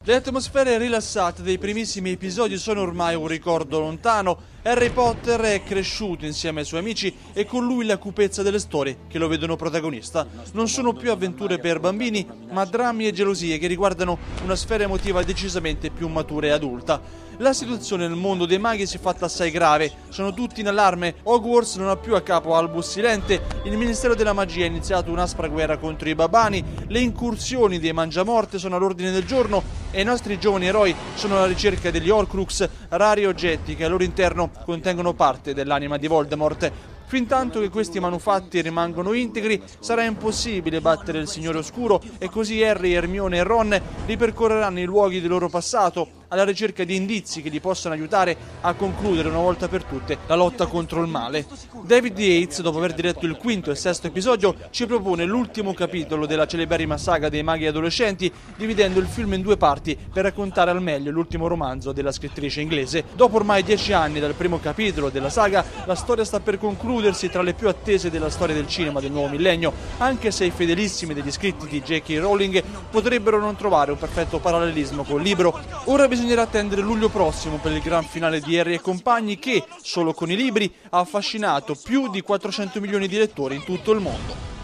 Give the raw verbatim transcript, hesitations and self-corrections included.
Le atmosfere rilassate dei primissimi episodi sono ormai un ricordo lontano. Harry Potter è cresciuto insieme ai suoi amici e con lui la cupezza delle storie che lo vedono protagonista. Non sono più avventure per bambini, ma drammi e gelosie che riguardano una sfera emotiva decisamente più matura e adulta. La situazione nel mondo dei maghi si è fatta assai grave, sono tutti in allarme, Hogwarts non ha più a capo Albus Silente, il Ministero della Magia ha iniziato un'aspra guerra contro i babani, le incursioni dei Mangiamorte sono all'ordine del giorno e i nostri giovani eroi sono alla ricerca degli Horcrux, rari oggetti che al loro interno contengono parte dell'anima di Voldemort. Fintanto che questi manufatti rimangono integri, sarà impossibile battere il Signore Oscuro e così Harry, Hermione e Ron ripercorreranno i luoghi del loro passato alla ricerca di indizi che li possano aiutare a concludere una volta per tutte la lotta contro il male. David Yates, dopo aver diretto il quinto e sesto episodio, ci propone l'ultimo capitolo della celeberrima saga dei maghi adolescenti, dividendo il film in due parti per raccontare al meglio l'ultimo romanzo della scrittrice inglese. Dopo ormai dieci anni dal primo capitolo della saga, la storia sta per concludersi tra le più attese della storia del cinema del nuovo millennio, anche se i fedelissimi degli scritti di J K Rowling potrebbero non trovare un perfetto parallelismo col libro. Ora bisognerà attendere luglio prossimo per il gran finale di Harry e compagni che, solo con i libri, ha affascinato più di quattrocento milioni di lettori in tutto il mondo.